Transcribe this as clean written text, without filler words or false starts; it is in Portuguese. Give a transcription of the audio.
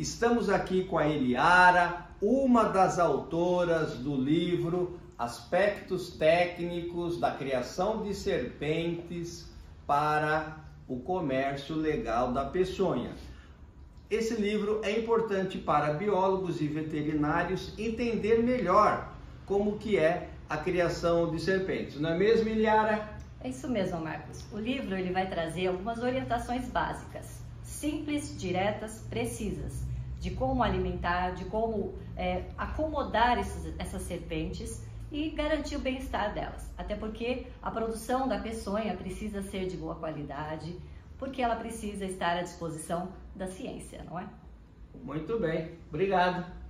Estamos aqui com a Eliara, uma das autoras do livro Aspectos Técnicos da Criação de Serpentes para o Comércio Legal da Peçonha. Esse livro é importante para biólogos e veterinários entender melhor como que é a criação de serpentes. Não é mesmo, Eliara? É isso mesmo, Marcos. O livro ele vai trazer algumas orientações básicas, simples, diretas, precisas, de como alimentar, de como acomodar essas serpentes e garantir o bem-estar delas. Até porque a produção da peçonha precisa ser de boa qualidade, porque ela precisa estar à disposição da ciência, não é? Muito bem, obrigado.